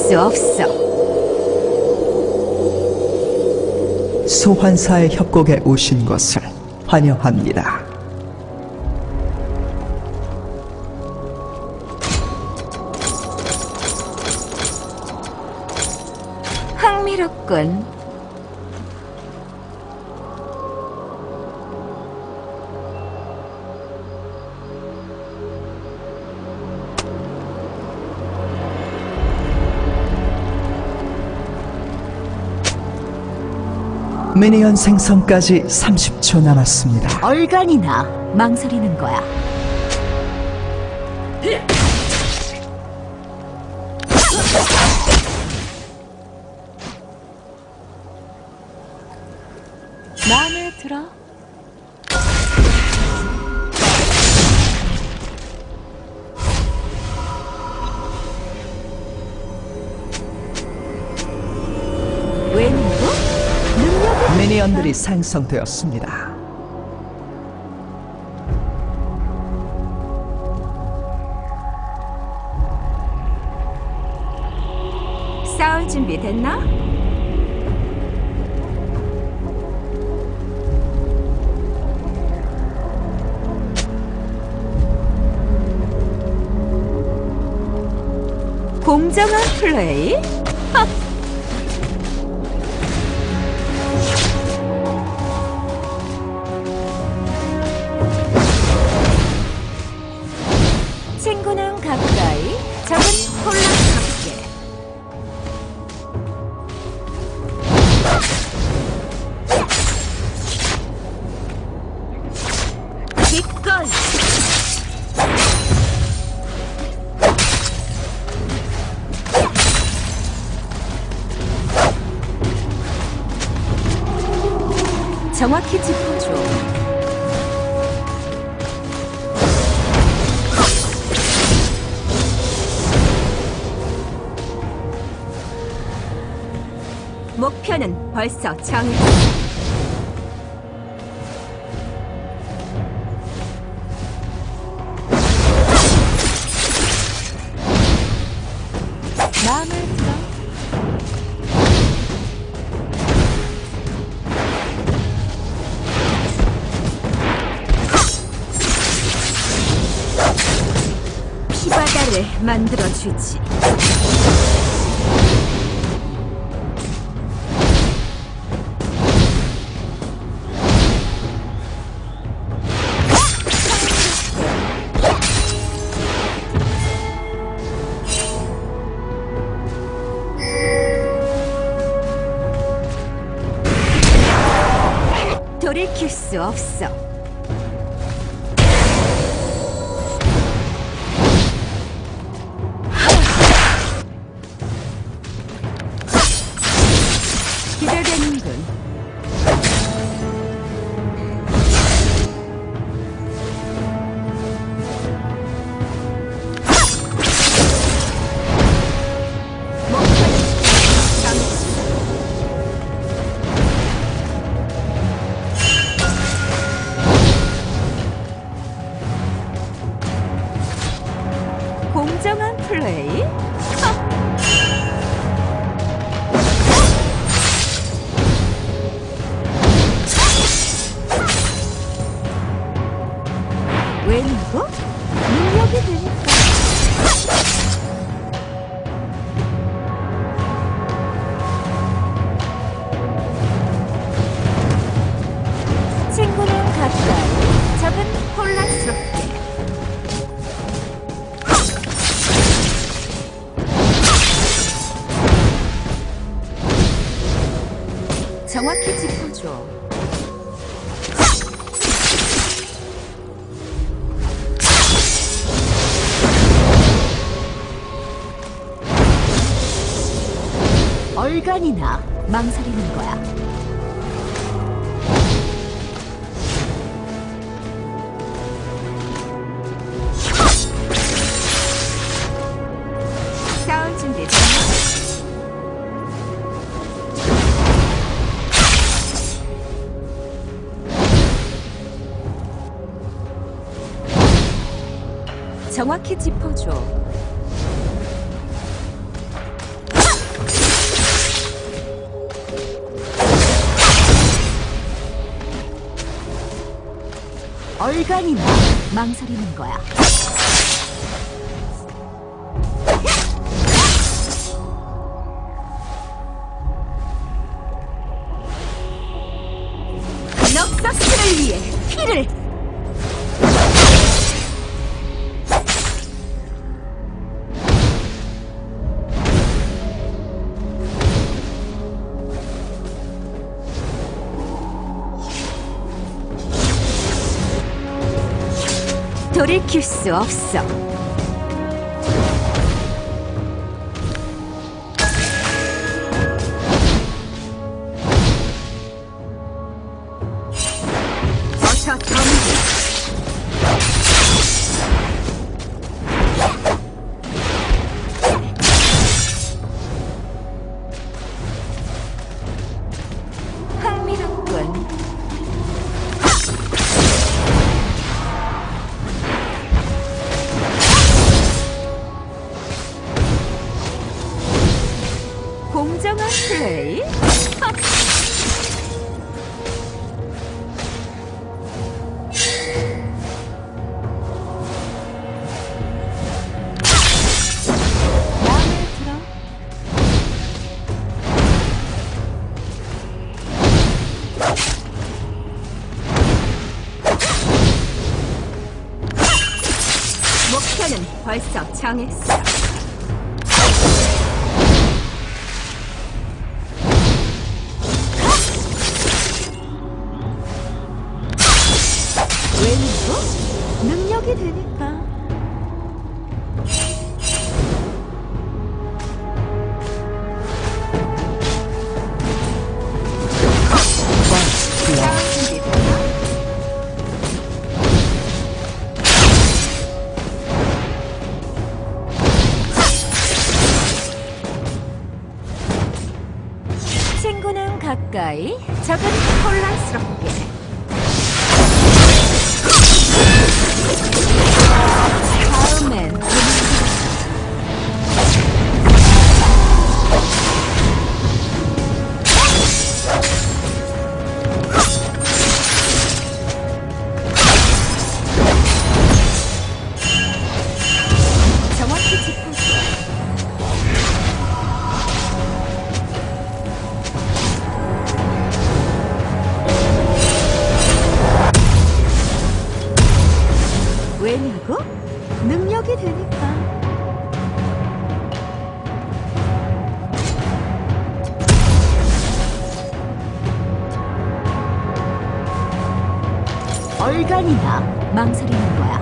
수 없어. 소환사의 협곡에 오신 것을 환영합니다. 흥미롭군. 미니언 생성까지 30초 남았습니다. 얼간이나 망설이는 거야. 마음에 들어? 웬부? 능력이 미니언들이 생성되었습니다. 싸울 준비 됐나? 공정한 플레이? 친구는 가까이, 적은 혼란스럽게. 기꺼이. 정확히 짚어줘. 목표는 벌써 정했어. 마음에 들어? 피바다를 만들어주지. 돌이킬 수 없어. 기대되는군. 공정한 플레이? 웬고? 능력이 되니까. 친구는 가까이, 적은 혼란스럽게. 정확히 짚어줘. 얼간이나 망설이는 거야. 싸울 준비 됐나? 정확히 짚어줘. 얼간이나 망설이는 거야. 넉석스를 위해 피를! 돌이킬 수 없어. 어서 덤비. 흥미롭군. 공정한 플레이? 마음에 들어? 목표는 벌써 정했어. 왠지 능력이 되니까. 친구는 가까이, 적은 혼란스럽게. 다음엔 정확히 짚어줘. 왜냐고? 능력이 되니까. 얼간이나 망설이는 거야.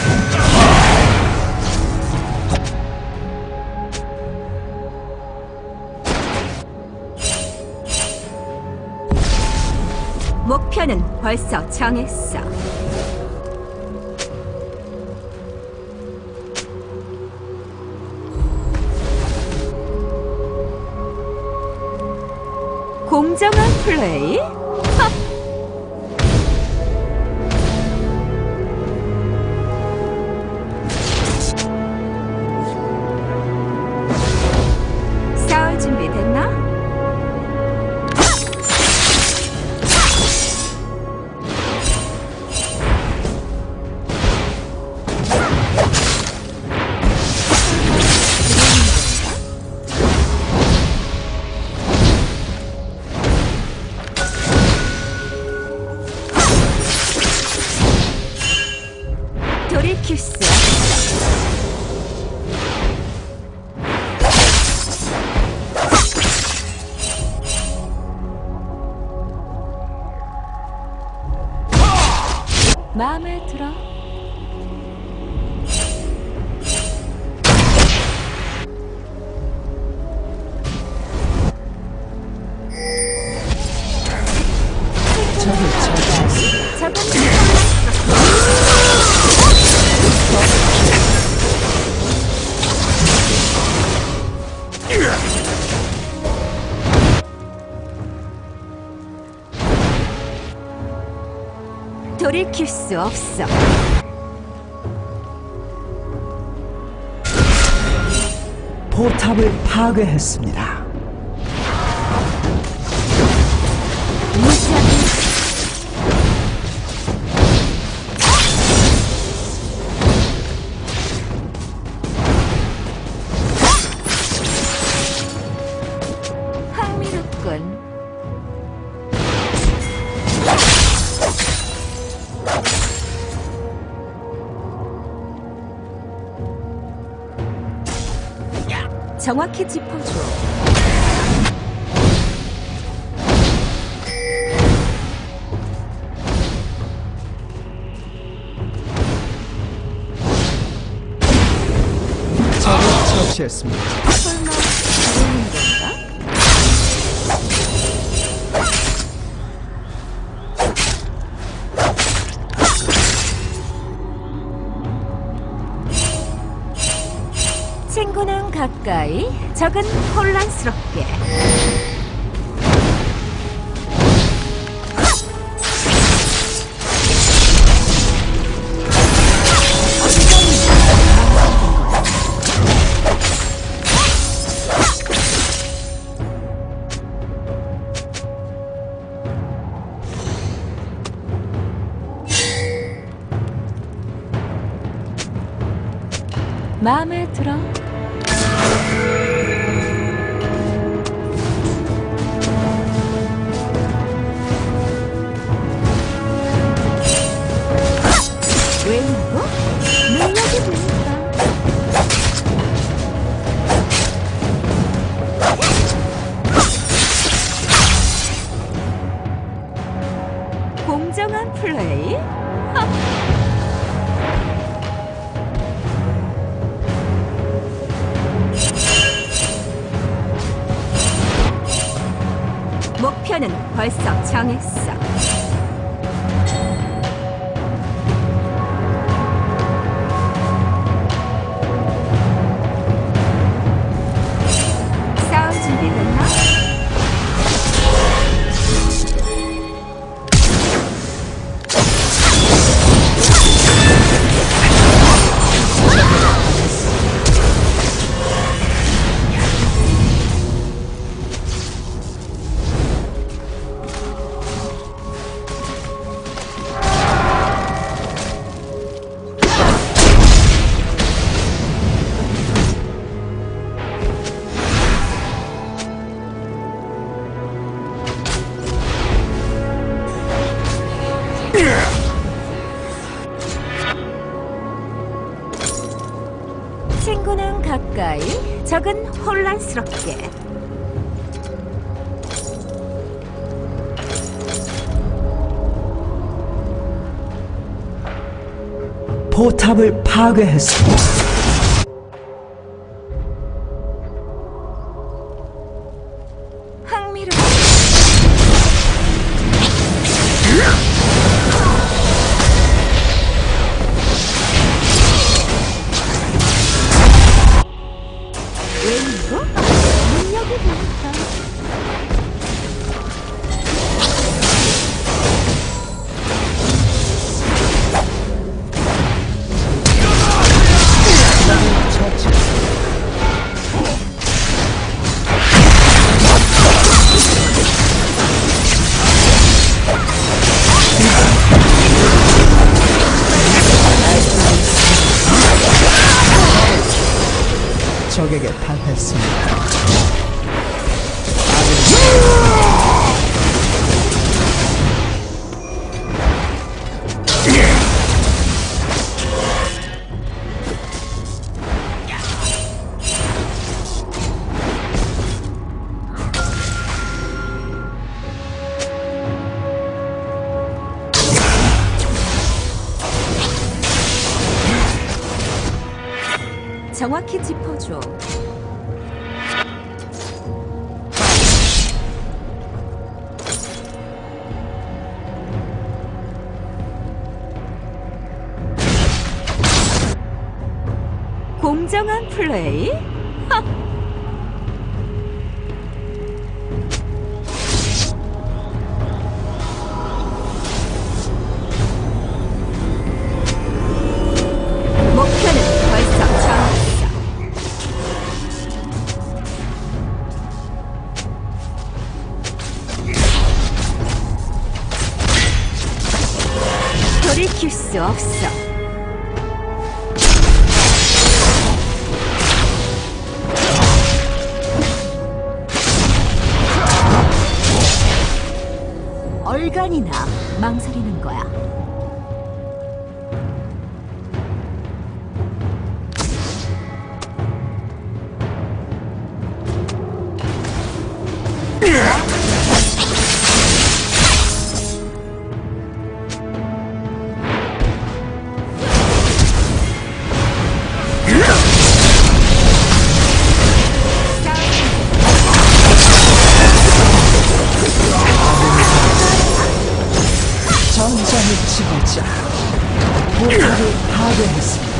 목표는 벌써 정했어. 공정한 플레이? 싸울 준비 됐나? 돌이킬 수 없어. 마음에 들어? 저를 처치했습니다. 돌이킬 수 없어. 포탑을 파괴했습니다. 무시하기. 정확히 짚어줘. 적을 처치했습니다. 설마 모르는 건가? 친구는 가까이, 적은 혼란스럽게. 마음에 들어? 왜 이거? 능력이 보인다. 공정한 플레이? 목표는 벌써 정했어. 싸울 준비됐나? 친구는 가까이, 적은 혼란스럽게. 포탑을 파괴했습니다. 흥미로워. 웬이고? 능력이 보인다. 적에게 당했습니다. 정확히 짚어줘. 공정한 플레이? 목표는 벌써 정했어. 돌이킬 수 없어. 얼간이나 망설이는 거야. 전장을 치고자 목표를 파괴했습니다.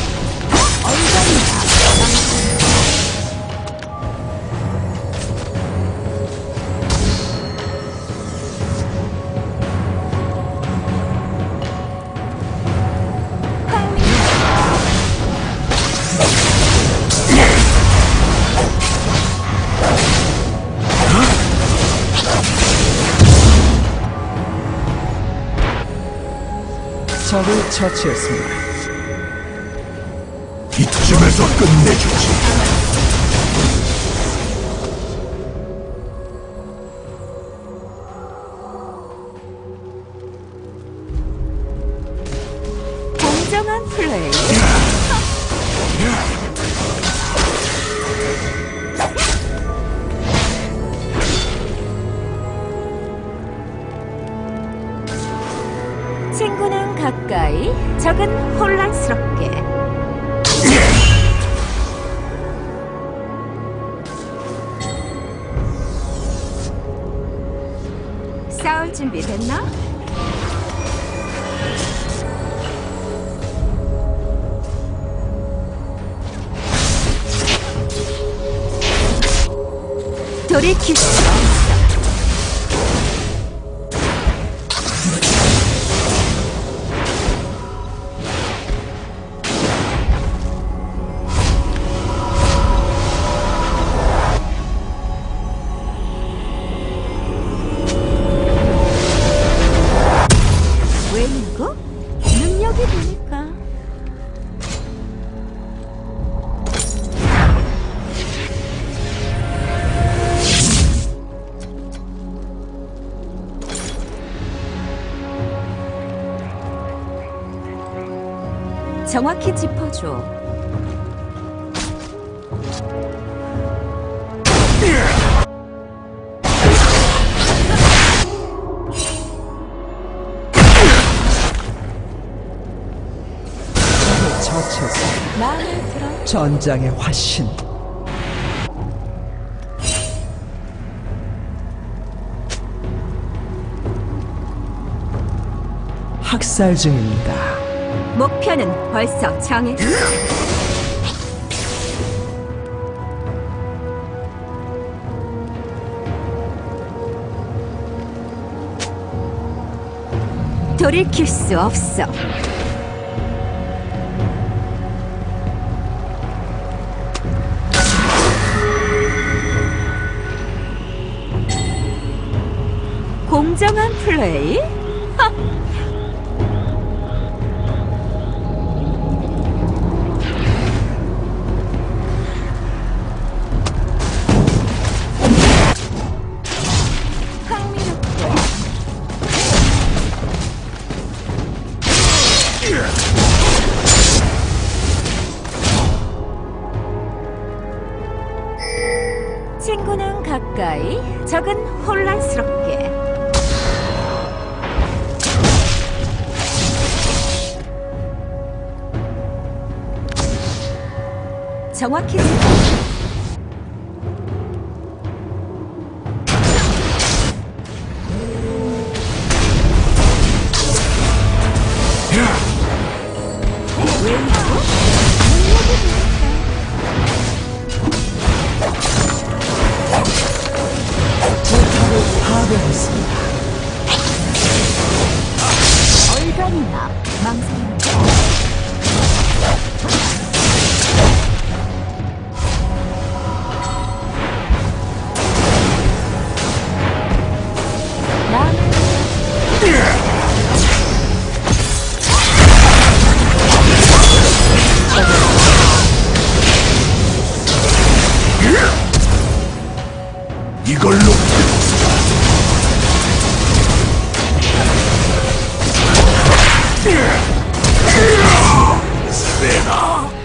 적을 처치했습니다. 이쯤에서 끝내주지. 공정한 플레이. 친구는 가까이, 적은 혼란스럽게. 싸울 준비 됐나? 돌이킬 수 없어. 웬고? 능력이 되니까. 정확히 짚어줘. 적을 처치했습니다. 마음에 들어. 전장의 화신. 학살 중입니다. 목표는 벌써 정했어. 돌이킬 수 없어. 공정한 플레이? 친구는 가까이, 적은 혼란스럽게. 정확히 파괴했습니다. 얼간이나 망설이는 거. 이걸로 세나.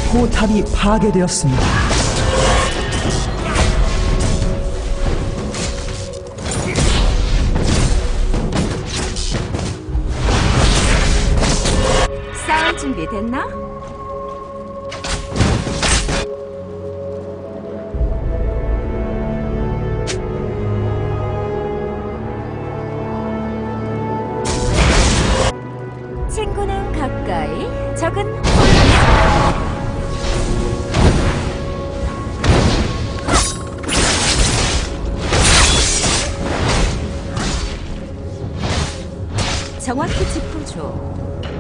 포탑이 파괴되었습니다. 싸울 준비 됐나? 친구는 가까이, 적은 혼란스럽게. 정확히 짚어줘.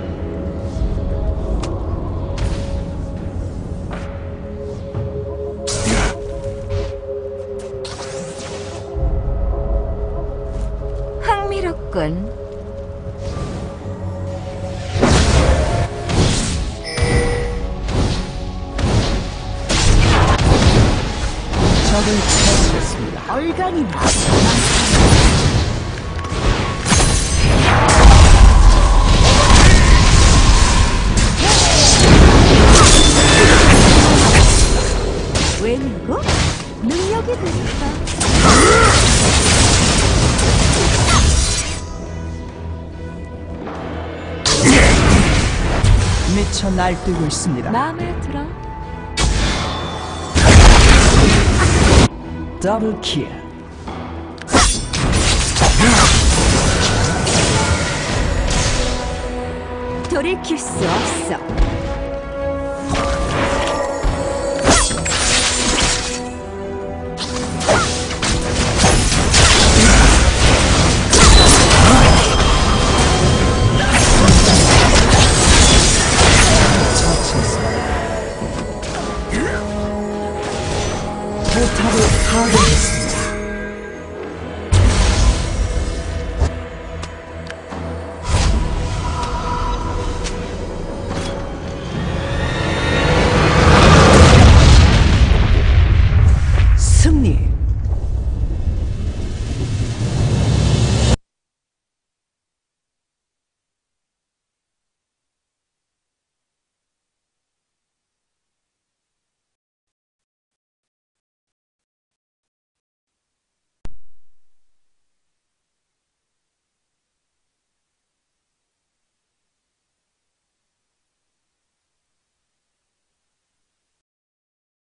흥미롭군. 적을 처치했습니다. 얼간이나 웬고? 능력이 됐다. 미쳐 날뛰고 있습니다. 마음에 들어. 더블 킬. 돌이킬 수 없어.